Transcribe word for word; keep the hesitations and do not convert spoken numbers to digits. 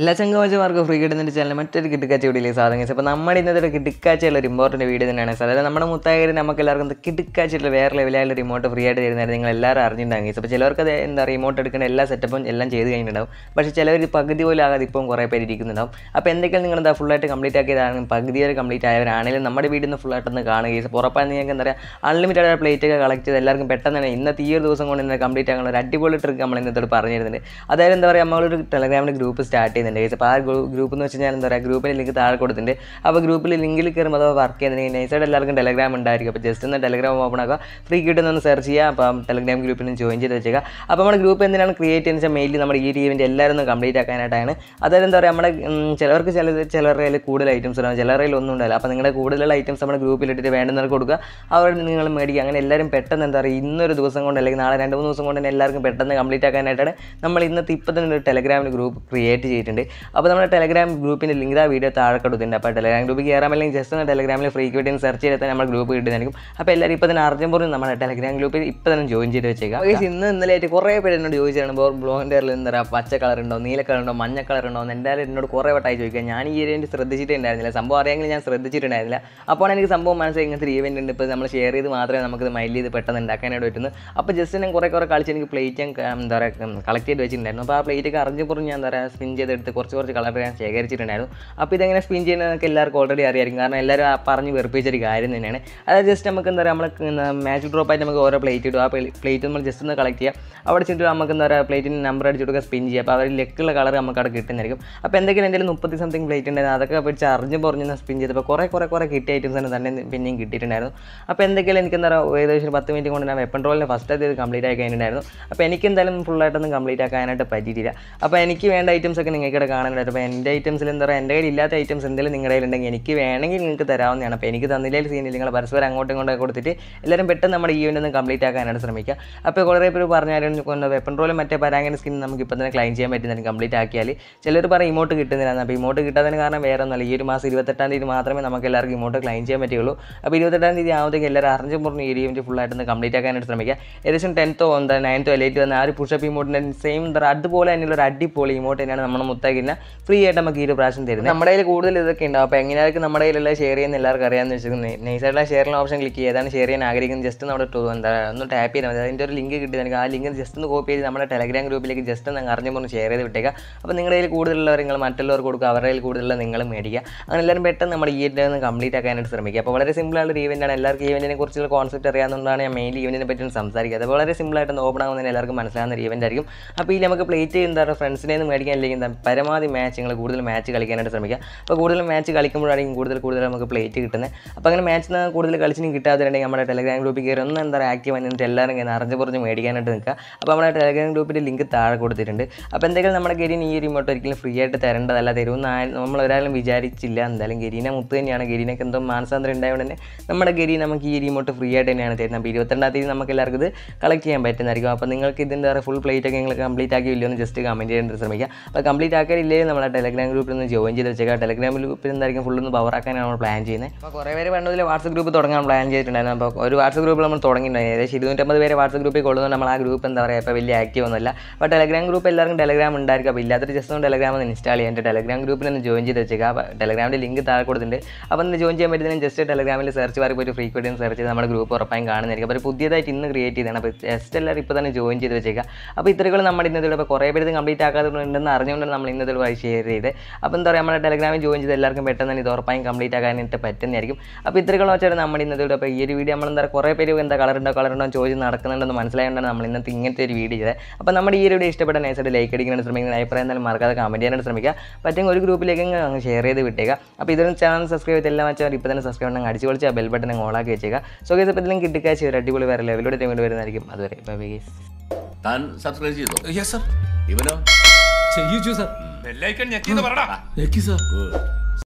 എല്ലാ ചങ്ങാതിമാർക്കും ഫ്രീ കിട്ടുന്ന ചാനൽ മറ്റൊരു കിടക്കാച്ച വീഡിയോയിലേക്ക് സ്വാഗതം. അപ്പോൾ നമ്മുടെ ഇന്നത്തെ കിടക്കാച്ചയുള്ള ഒരു ഇമ്പോർട്ടൻറ്റ് വീഡിയോ തന്നെയാണ് സാർ. അതായത് നമ്മുടെ മുത്തായി നമുക്ക് എല്ലാവർക്കും കിടക്കാച്ചുള്ള വേറെ ലെവലായുള്ള റിമോട്ട് ഫ്രീ ആയിട്ട് തരുന്നതായിരുന്നു നിങ്ങൾ എല്ലാവരും അറിഞ്ഞിട്ടുണ്ടാകും. അപ്പോൾ ചിലവർക്ക് അത് എന്താ റിമോട്ട് എടുക്കേണ്ട എല്ലാ സെറ്റപ്പും എല്ലാം ചെയ്ത് കഴിഞ്ഞിട്ടുണ്ടാവും. പക്ഷേ ചിലവർ പകുതി പോലും ആകാതെ ഇപ്പം കുറേ പേര് ഇരിക്കുന്നുണ്ടാവും. അപ്പോൾ എന്തൊക്കെയാണ് നിങ്ങൾ എന്താ ഫുള്ളായിട്ട് കംപ്ലീറ്റ് ആക്കിയതാണെങ്കിൽ പകുതി വരെ കംപ്ലീറ്റ് ആയവരാണെങ്കിലും നമ്മുടെ വീട്ടിൽ നിന്ന് ഫുള്ളായിട്ടൊന്ന് കാണുകയും അപ്പോൾ ഉറപ്പാണ് നിങ്ങൾക്ക് എന്താ പറയുക അൺലിമിറ്റഡ് പ്ലേറ്റ് ഒക്കെ കളക്ട് ചെയ്ത് എല്ലാവർക്കും പെട്ടെന്ന് തന്നെ ഇന്നത്തെ ഈ ഒരു ദിവസം കൊണ്ട് തന്നെ കംപ്ലീറ്റ് ആകാനുള്ള ഒരു അടിപൊളി ട്രിക്ക് നമ്മൾ ഇന്നത്തോട് പറഞ്ഞു തരുന്നുണ്ട്. അതായത് എന്താ പറയുക നമ്മളൊരു ടെലഗ്രാമിൻ്റെ ഗ്രൂപ്പ് സ്റ്റാർട്ട് ചെയ്യുന്നുണ്ട്. അപ്പോൾ ആ ഗ്രൂപ്പ് എന്ന് വെച്ച് കഴിഞ്ഞാൽ എന്താ പറയുക ഗ്രൂപ്പിൻ്റെ ലിങ്ക് താഴെ കൊടുത്തിട്ടുണ്ട്. അപ്പോൾ ഗ്രൂപ്പിൽ ലിങ്കിൽ കയറുമ്പോൾ അത് വർക്ക് ചെയ്യുന്നുണ്ടെങ്കിൽ നൈസായിട്ട് എല്ലാവർക്കും ടെലഗ്രാം ഉണ്ടായിരിക്കും. അപ്പോൾ ജസ്റ്റ് ഒന്ന് ടെലഗ്രാം ഓപ്പൺ ആക്കുക, ഫ്രീ കിട്ടുന്നൊന്ന് സെർച്ച് ചെയ്യുക. അപ്പം ടെലഗ്രാം ഗ്രൂപ്പിൽ നിന്ന് ജോയിൻ ചെയ്ത് വെച്ചേക്കുക. അപ്പോൾ നമ്മുടെ ഗ്രൂപ്പ് എന്തിനാണ് ക്രിയേറ്റ് ചെയ്യുന്നത് വെച്ചാൽ മെയിൻലി നമ്മുടെ ഈ ഒരു ഇവൻറ്റ് എല്ലാവരും ഒന്ന് കംപ്ലീറ്റ് ആക്കാനായിട്ടാണ്. അതായത് എന്താ പറയുക നമ്മുടെ ചിലവർക്ക് ചില ചിലരുടെ കയ്യിൽ കൂടുതൽ ഐറ്റംസ് ഉണ്ടാവും, ചിലരുടെ കയ്യിൽ ഒന്നും ഉണ്ടാവില്ല. അപ്പോൾ നിങ്ങളുടെ കൂടുതലുള്ള ഐറ്റംസ് നമ്മുടെ ഗ്രൂപ്പിലിട്ടിട്ട് വേണ്ടുന്നവർക്ക് കൊടുക്കുക, അവർ നിങ്ങൾ മേടിക്കുക. അങ്ങനെ എല്ലാവരും പെട്ടെന്ന് എന്താ പറയുക ഇന്നൊരു ദിവസം കൊണ്ട് അല്ലെങ്കിൽ നാളെ രണ്ട് മൂന്ന് ദിവസം കൊണ്ട് തന്നെ എല്ലാവർക്കും പെട്ടെന്ന് കംപ്ലീറ്റ് ആക്കാനായിട്ടാണ് നമ്മൾ ഇന്നത്തെ ഇപ്പോൾ തന്നെ ഒരു ടെലഗ്രാമിൽ ഗ്രൂപ്പ് ക്രിയേറ്റ് ചെയ്തിട്ടുണ്ട്. അപ്പോൾ നമ്മുടെ ടെലഗ്രാം ഗ്രൂപ്പിൻ്റെ ലിങ്ക് ആ വീഡിയോ താഴെ കൊടുത്തിട്ടുണ്ട്. അപ്പോൾ ടെലഗ്രാം ഗ്രൂപ്പിൽ കയറാമല്ലെങ്കിൽ ജസ്റ്റ് ഒന്ന് ടെലഗ്രാമിൽ ഫ്രീ കിട്ടിയെന്ന് സെർച്ച് ചെയ്താൽ നമ്മുടെ ഗ്രൂപ്പ് കിട്ടുന്നതായിരിക്കും. അപ്പോൾ എല്ലാവരും ഇപ്പോൾ തന്നെ അർജൻ പോലും നമ്മുടെ ടെലഗ്രാം ഗ്രൂപ്പിൽ ഇപ്പോൾ തന്നെ ജോയിൻ ചെയ്ത് വെച്ചേക്കാം. ഇന്ന് ഇന്നലെ ആയിട്ട് കുറേ പേര് എന്നോട് ചോദിച്ചാണ് ബ്ലോഗിൻ്റെ എന്താ പറയുക പച്ച കളറുണ്ടോ നീല കളറുണ്ടോ മഞ്ഞ കളറുണ്ടോ എന്ന് എന്തായാലും എന്നോട് കുറേ വട്ടമായി ചോദിക്കുക. ഞാൻ ഈ ഒരു ശ്രദ്ധിച്ചിട്ടുണ്ടായിരുന്നില്ല, സംഭവം അറിയാമെങ്കിൽ ഞാൻ ശ്രദ്ധിച്ചിട്ടുണ്ടായിരുന്നില്ല. അപ്പോൾ എനിക്ക് സംഭവം മനസ്സിലായി ഇങ്ങനത്തെ ഒരു ഈവൻ്റ് ഉണ്ട്. ഇപ്പോൾ നമ്മൾ ഷെയർ ചെയ്ത് മാത്രമേ നമുക്കിത് മൈൽ ചെയ്ത് പെട്ടെന്ന് ഉണ്ടാക്കാനായിട്ട് പറ്റുന്നത്. അപ്പോൾ ജസ്റ്റ് ഞാൻ കുറേ കുറേ കളിച്ച് എനിക്ക് പ്ലേറ്റ് ഞാൻ എന്താ പറയുക കളക്ട് ചെയ്ത് വെച്ചിട്ടുണ്ടായിരുന്നു. അപ്പോൾ ആ പ്ലേറ്റൊക്കെ അറിഞ്ഞു പുറം ഞാൻ എന്താ പറയുക സ്പിൻ ചെയ്തെടുത്ത് കുറച്ച് കുറച്ച് കളർ ഞാൻ ശേഖരിച്ചിട്ടുണ്ടായിരുന്നു. അപ്പോൾ ഇതെങ്ങനെ സ്പിൻ ചെയ്യുന്നതൊക്കെ എല്ലാവർക്കും ഓൾറെഡി അറിയായിരിക്കും, കാരണം എല്ലാവരും ആ പറഞ്ഞ് വെറുപ്പിച്ചൊരു കാര്യം തന്നെയാണ്. അതായത് ജസ്റ്റ് നമുക്ക് എന്താ പറയുക നമ്മൾ മാച്ച് ഡ്രോപ്പായിട്ട് നമുക്ക് ഓരോ പ്ലേറ്റ് ഇടും. ആ പ്ലേറ്റ് നമ്മൾ ജസ്റ്റ് ഒന്ന് കളക്ട് ചെയ്യുക, അവിടെ ചെന്നിട്ട് നമുക്ക് എന്താ പറയുക പ്ലേറ്റിന് നമ്പർ അടിച്ചിട്ടൊക്കെ സ്പിൻ ചെയ്യുക. അപ്പോൾ അവർ ലെക്കുള്ള കളർ നമുക്ക് അവിടെ കിട്ടുന്നതായിരിക്കും. അപ്പോൾ എന്തെങ്കിലും എന്തെങ്കിലും മുപ്പത്തി സംതിങ് പ്ലേറ്റ് ഉണ്ടായിരുന്നു, അതൊക്കെ പിടിച്ച് അറിഞ്ഞ് പറഞ്ഞ് സ്പിൻ ചെയ്തപ്പോൾ കുറേ കുറേ കുറേ കിട്ടിയ ഐറ്റംസ് തന്നെ തന്നെ പിന്നെയും കിട്ടിയിട്ടുണ്ടായിരുന്നു. അപ്പോൾ എന്തൊക്കെയാലും എനിക്ക് എന്താ പറയുക ഏകദേശം പത്ത് മിനിറ്റ് കൊണ്ട് ഞാൻ വെപ്പൺ റോളിന് ഫസ്റ്റ് അത് കംപ്ലീറ്റ് ആക്കി കഴിഞ്ഞിട്ടുണ്ടായിരുന്നു. അപ്പോൾ എനിക്ക് എന്തായാലും ഫുള്ളായിട്ടൊന്നും കംപ്ലീറ്റ് ആക്കാനായിട്ട് പറ്റിയിട്ടില്ല. അപ്പോൾ എനിക്ക് വേണ്ട ഐറ്റംസ് ഒക്കെ നിങ്ങൾക്കിടെ കാണാനായിട്ട് അപ്പോൾ എൻ്റെ ഐറ്റംസിൽ എന്താ പറയുക എൻ്റെ കയ്യിൽ ഇല്ലാത്ത ഐറ്റംസ് എന്തെങ്കിലും നിങ്ങളുടെ കയ്യിലുണ്ടെങ്കിൽ എനിക്ക് വേണമെങ്കിൽ നിങ്ങൾക്ക് തരാവുന്നതാണ്. അപ്പോൾ എനിക്ക് തന്നില്ലെങ്കിൽ സീനിൽ നിങ്ങൾ പരസ്പരം അങ്ങോട്ടും ഇങ്ങോട്ടും കൊടുത്തിട്ട് എല്ലാവരും പെട്ടെന്ന് നമ്മുടെ ഈ ഇവൻ്റ് ഒന്ന് കംപ്ലീറ്റ് ആക്കാനായിട്ട് ശ്രമിക്കുക. അപ്പോൾ കുറേ പേര് പറഞ്ഞാലും വെപ്പൺ റോളും മറ്റേ പരാഗൻ സ്കിൻ നമുക്ക് ഇപ്പോൾ തന്നെ ക്ലൈം ചെയ്യാൻ പറ്റുന്നതിന് കംപ്ലീറ്റ് ആക്കിയാൽ ചിലർ പറയും ഇമോട്ട് കിട്ടുന്നില്ല. അപ്പോൾ ഇമോട്ട് കിട്ടാത്തതിന് കാരണം വേറെ ഒന്നുമല്ല, ഈ ഒരു മാസം ഇരുപത്തെട്ടാം തീയതി മാത്രമേ നമുക്ക് എല്ലാവർക്കും ഇമോട്ട് ക്ലൈം ചെയ്യാൻ പറ്റുള്ളൂ. അപ്പോൾ ഇരുപത്തെട്ടാം തീയതി ആവുമ്പോഴത്തേക്ക് എല്ലാവരും അറിഞ്ഞു പറഞ്ഞ് ഈ ഇവൻറ്റ് ഫുള്ളായിട്ടൊന്ന് കംപ്ലീറ്റ് ആക്കാനായിട്ട് ശ്രമിക്കുക. ഏകദേശം ടെൻത്തോ എന്താ നയൻത്തോ എയ്റ്റോ വന്ന ആ ഒരു പുഷപ്പ് ഇമോട്ടിൻ്റെ സെയിം എന്താ അതുപോലെ തന്നെയുള്ള ഒരു അടിപൊളി ഇമോട്ട് തന്നെയാണ് നമ്മുടെ മുത്താക്കിന് ഫ്രീ ആയിട്ട് നമുക്ക് ഈ ഒരു പ്രാവശ്യം തരുന്നത്. നമ്മുടെ കയ്യിൽ കൂടുതൽ ഇതൊക്കെ ഉണ്ടാവും. അപ്പോൾ എങ്ങനെയായിരിക്കും നമ്മുടെ കയ്യിലുള്ള ഷെയർ ചെയ്യുന്ന എല്ലാവർക്കും അറിയാമെന്ന് വെച്ചിട്ടുണ്ടെങ്കിൽ നൈസായിട്ടുള്ള ഷെയറിന് ഓപ്ഷൻ ക്ലിക്ക് ചെയ്യുക, ഏതാണ് ഷെയർ ചെയ്യാൻ ആഗ്രഹിക്കുന്നത് ജസ്റ്റ് നമ്മുടെ എന്താ ഒന്ന് ടാപ്പ് ചെയ്താൽ മതി. അതിൻ്റെ ഒരു ലിങ്ക് കിട്ടിയതായിരിക്കും. ആ ലിങ്ക് ജസ്റ്റ് ഒന്ന് കോപ്പി ചെയ്ത് നമ്മുടെ ടെലഗ്രാം ഗ്രൂപ്പിലേക്ക് ജസ്റ്റ് ഒന്ന് അറിഞ്ഞു പറഞ്ഞ് ഷെയർ ചെയ്ത് വിട്ടേക്കുക. അപ്പോൾ നിങ്ങളുടെ കയ്യിൽ കൂടുതലുള്ളവർ നിങ്ങൾ മറ്റുള്ളവർക്ക് കൊടുക്കുക, അവരുടെ കയ്യിൽ കൂടുതലുള്ള നിങ്ങൾ മേടിക്കുക. അങ്ങനെ എല്ലാവരും പെട്ടെന്ന് നമ്മുടെ ഈ ഇവൻ്റ് ഒന്ന് കംപ്ലീറ്റ് ആക്കാനായിട്ട് ശ്രമിക്കുക. അപ്പോൾ വളരെ സിമ്പിളായുള്ള ഒരു ഇവൻ്റാണ്. എല്ലാവർക്കും ഇവൻറ്റിനെ കുറിച്ചുള്ള കോൺസെപ്റ്റ് അറിയാവുന്നതുകൊണ്ടാണ് ഞാൻ മെയിൻലി ഇവൻറ്റിനെ പറ്റി സംസാരിക്കുന്നത്. അപ്പോൾ വളരെ സിമ്പിളായിട്ട് ഓപ്പൺ ആകുന്നതിന് എല്ലാവർക്കും മനസ്സിലാകുന്ന ഒരു ഇവൻ്റ് ആയിരിക്കും. അപ്പോൾ ഇതിൽ നമുക്ക് പ്ലേറ്റ് എന്താ പറയുക ഫ്രണ്ട്സിനെ നിന്ന് മേടിക്കാൻ അല്ലെങ്കിൽ എന്താ പരമാവധി മാച്ച് നിങ്ങൾ കൂടുതൽ മാച്ച് കളിക്കാനായിട്ട് ശ്രമിക്കുക. അപ്പോൾ കൂടുതൽ മാച്ച് കളിക്കുമ്പോഴായിരിക്കും കൂടുതൽ കൂടുതൽ നമുക്ക് പ്ലേറ്റ് കിട്ടുന്നത്. അപ്പോൾ അങ്ങനെ മാച്ച് കൂടുതൽ കളിച്ചിനും കിട്ടാത്തതുണ്ടെങ്കിൽ നമ്മുടെ ടെലഗ്രാം ഗ്രൂപ്പിൽ കയറി ഒന്ന് എന്താ പറയുക ആക്റ്റീവ് ആയിട്ട് എല്ലാവരും ഇങ്ങനെ അറിഞ്ഞ് പുറഞ്ഞ് മേടിക്കാനായിട്ട് നിൽക്കുക. അപ്പോൾ നമ്മുടെ ടെലഗ്രാം ഗ്രൂപ്പിൻ്റെ ലിങ്ക് താഴെ കൊടുത്തിട്ടുണ്ട്. അപ്പോൾ എന്തെങ്കിലും നമ്മുടെ ഗരീൻ ഈ റിമോട്ട് ഒരിക്കലും ഫ്രീ ആയിട്ട് തരേണ്ടതല്ല, തരുമെന്ന് നമ്മൾ ഒരാളും വിചാരിച്ചില്ല. എന്തായാലും ഗരീന മുത്ത് തന്നെയാണ്. ഗരീനൊക്കെ എന്തോ മാനസാന്തരം ഉണ്ടായതുകൊണ്ട് തന്നെ നമ്മുടെ ഗരീൻ നമുക്ക് ഈ റിമോട്ട് ഫ്രീ ആയിട്ട് തന്നെയാണ് തരുന്നത്. അപ്പോൾ ഇരുപത്തിരണ്ടാം തീയതി നമുക്ക് എല്ലാവർക്കും ഇത് കളക്ട് ചെയ്യാൻ പറ്റുന്നതായിരിക്കും. അപ്പോൾ നിങ്ങൾക്ക് ഇതിൻ്റെ ഫുൾ പ്ലേറ്റ് ഒക്കെ നിങ്ങൾ കംപ്ലീറ്റ് ആക്കിയില്ലോ എന്ന് ജസ്റ്റ് കമൻറ്റ് ചെയ്യാൻ ശ്രമിക്കുക. അപ്പോൾ കംപ്ലീറ്റ് ആക്കാനില്ലേ നമ്മളെ ടെലഗ്രാം ഗ്രൂപ്പിൽ നിന്ന് ജോയിൻ ചെയ്ത് വെച്ചേക്കാം. ടെലഗ്രാം ഗ്രൂപ്പിൽ എന്തായിരിക്കും ഫുൾ ഒന്ന് പവർ ആക്കാനാണ് നമ്മൾ പ്ലാൻ ചെയ്യുന്നത്. അപ്പോൾ കുറേ പേര് വേണ്ടതിൽ വാട്സപ്പ് ഗ്രൂപ്പ് തുടങ്ങാൻ പ്ലാൻ ചെയ്തിട്ടുണ്ടായിരുന്നു. അപ്പോൾ ഒരു വാട്സപ്പ് ഗ്രൂപ്പിൽ നമ്മൾ തുടങ്ങിയിട്ടുണ്ടായിരുന്നു. ഏകദേശം ഇരുന്നൂറ്റമ്പത് പേര് വാട്സപ്പ് ഗ്രൂപ്പിൽ കൊള്ളുന്നത് നമ്മൾ ആ ഗ്രൂപ്പ് എന്താ പറയുക ഇപ്പോൾ വലിയ ആക്റ്റീവ് ഒന്നുമല്ല. അപ്പോൾ ടെലഗ്രാം ഗ്രൂപ്പ് എല്ലാവർക്കും ടെലഗ്രാം ഉണ്ടായിരിക്കും. അപ്പോൾ ഇല്ലാത്തൊരു ജസ്റ്റ് ഒന്ന് ടെലഗ്രാം ഒന്ന് ഇൻസ്റ്റാൾ ചെയ്യാൻ എൻ്റെ ടെലഗ്രാം ഗ്രൂപ്പിൽ നിന്ന് ജോയിൻ ചെയ്ത് വെച്ചേക്കാം. അപ്പോൾ ടെലഗ്രാമിൻ്റെ ലിങ്ക് താഴെ കൊടുത്തിട്ടുണ്ട്. അപ്പോൾ ഒന്ന് ജോയിൻ ചെയ്യാൻ പറ്റുന്നതിന് ജസ്റ്റ് ടെലഗ്രാമിൽ സെർച്ച് ബാറിൽ പോയിട്ട് ഫ്രീ കിട്ടുന്ന സെർച്ച് ചെയ്ത് നമ്മുടെ ഗ്രൂപ്പ് ഉറപ്പായും കാണുന്നതായിരിക്കും. അപ്പോൾ പുതിയതായിട്ട് ഇന്ന് ക്രിയേറ്റ് ചെയ്തതാണ്. അപ്പോൾ ജസ്റ്റ് എല്ലാവരും ഇപ്പോൾ തന്നെ ജോയിൻ ചെയ്ത് വെച്ചേക്കാം. അപ്പോൾ ഇത്രകൾ നമ്മുടെ ഇന്നത്തെ ഇപ്പോൾ കുറേ പേര് കംപ്ലീറ്റ് ആക്കാതുണ്ടെന്ന് അറിഞ്ഞുകൊണ്ടാണ് നമ്മൾ ഇന്നത്തെ വഴി ഷെയർ ചെയ്ത്. അപ്പോൾ എന്താ പറയുക നമ്മുടെ ടെലഗ്രാമിൽ ജോയിൻ ചെയ്ത് എല്ലാവർക്കും പെട്ടെന്ന് തന്നെ ഇത് ഉറപ്പായും കംപ്ലീറ്റ് ആക്കാനായിട്ട് പറ്റുന്നതായിരിക്കും. അപ്പോൾ ഇത്രകൾ വെച്ചാൽ നമ്മുടെ ഇന്നത്തെ അപ്പോൾ ഈ ഒരു വീഡിയോ നമ്മൾ എന്താ കുറേ പേര് എന്താ കളറുണ്ടോ കളറുണ്ടോ ചോദിച്ച് നടക്കുന്നുണ്ടെന്ന് മനസ്സിലായതുകൊണ്ടാണ് നമ്മൾ ഇന്നത്തെ ഇങ്ങനത്തെ ഒരു വീഡിയോ ചെയ്തത്. അപ്പോൾ നമ്മുടെ ഈ ഒരു വീഡിയോ ഇഷ്ടപ്പെട്ട നൈസായിട്ട് ലൈക്ക് അടിക്കാനായിട്ട് ശ്രമിക്കുന്ന അഭിപ്രായം എന്തായാലും മറക്കാതെ കമൻറ്റ് ചെയ്യാനായിട്ട് ശ്രമിക്കുക. പറ്റുമെങ്കിൽ ഒരു ഗ്രൂപ്പിലേക്ക് അങ്ങ് ഷെയർ ചെയ്ത് വിട്ടേക്കുക. അപ്പോൾ ഇതൊരു ചാനൽ സബ്സ്ക്രൈബ് ചെയ്ത് എല്ലാം വെച്ചാൽ ഇപ്പോൾ തന്നെ സബ്സ്ക്രൈബ് ചെയ്യണം, അടിച്ച് പൊളിച്ച് ആ ബെൽ ബട്ടൺ അങ്ങ് ഓളാക്കി വെച്ചേക്കുക. സോ ഗൈസ് അപ്പോൾ ഇതിലും കിട്ടിക്കാച്ച് ഒരു അടിപൊളി വേറെ ലെവലോടെ ടൈമിൽ വരുന്നതായിരിക്കും. അതുവരെ ബൈ ബൈ ഗൈസ്. താൻ സബ്സ്ക്രൈബ് ചെയ്തോ? Yes sir. ഇവനോ? ചെയ്യിച്ചു സർ. ബെല്ലൈക്കൺ ഞെക്കിന്ന് പറടാ. ഞെക്കി സർ.